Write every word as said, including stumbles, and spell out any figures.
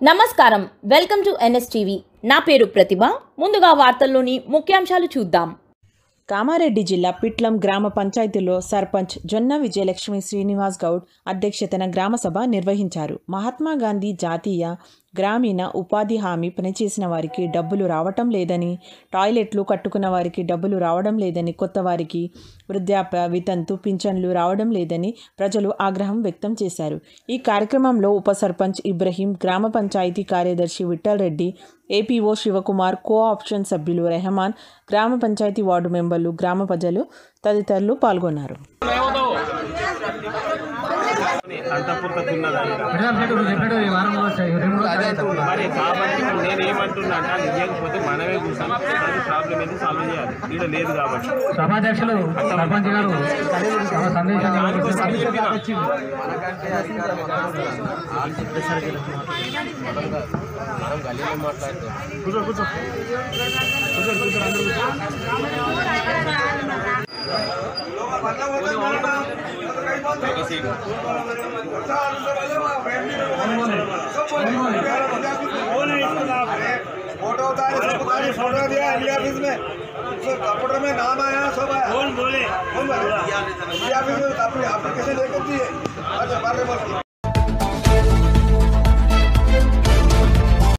నమస్కారం welcome to NS TV నా పేరు ప్రతిభ ముందుగా వార్తల్లోని ముఖ్యాంశాలు చూద్దాం। కామారెడ్డి జిల్లా పిట్లం గ్రామ పంచాయతీలో సర్పంచ్ జొన్న విజయలక్ష్మి శ్రీనివాస్ గౌడ్ అధ్యక్షతన గ్రామ సభ నిర్వహించారు। మహాత్మా గాంధీ జాతీయ గ్రామీణ ఉపాధి హామీ పనిచేసిన వారికి డబ్బులు రావటం లేదని, టాయిలెట్లు కట్టుకున్న వారికి డబ్బులు రావడం లేదని, కొత్త వారికి వృద్ధాప్య వితంతు పింఛన్లు రావడం లేదని ప్రజలు ఆగ్రహం వ్యక్తం చేశారు। ఈ కార్యక్రమంలో ఉప సర్పంచ్ ఇబ్రహీం, గ్రామ పంచాయతీ కార్యదర్శి Vithal Reddy, APO Shivakumar, co option సభ్యులు రెహమాన్, గ్రామ పంచాయతీ వార్డు మెంబర్లు, గ్రామ ప్రజలు తదితరులు పాల్గొన్నారు। మరి కాబట్టి నేను ఏమంటున్నా అంటే ఇవ్వకపోతే మనమే కూర్చొని ప్రాబ్లం ఏంటి సాల్వ్ చేయాలి, ఇక్కడ లేదు కాబట్టి సభాధ్యక్షులు సర్పంచ్ గారు సందేశం కూర్చో కూర్చో కూర్చో కూర్చో అందరూ फोटो फोटो दिया इंडिया ऑफिस में, कंप्यूटर में नाम आया सब आया। कौन बोले? कौन बोले? इंडिया ऑफिस में एप्लीकेशन लेकर दिए। अच्छा बारे बोल